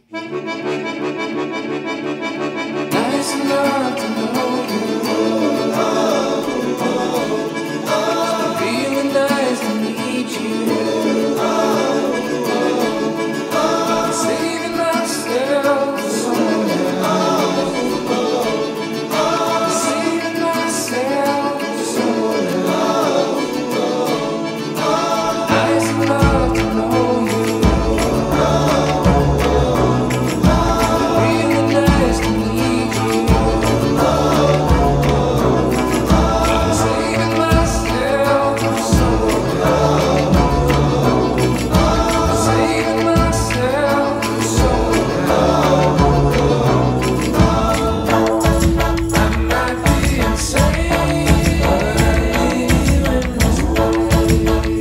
Nice enough to know you. Really nice to meet you. Saving myself for someone else. Saving myself for someone else. Nice enough to know you. Really nice to meet you. Saving myself for someone else. Saving myself for someone else. I might be insane in this way.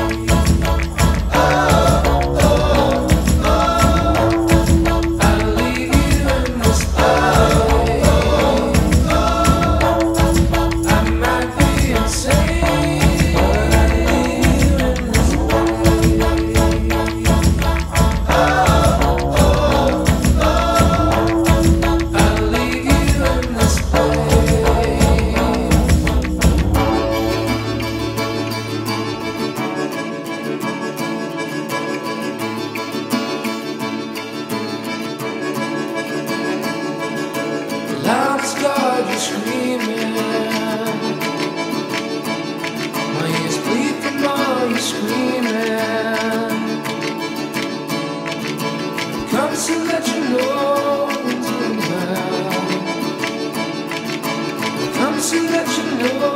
I'll leave you in this place. I might be insane in this I'll leave you in this place. Loud as God, you're screaming. My ears bleed from all your screaming. Come to let you know it's been well. Come to let you know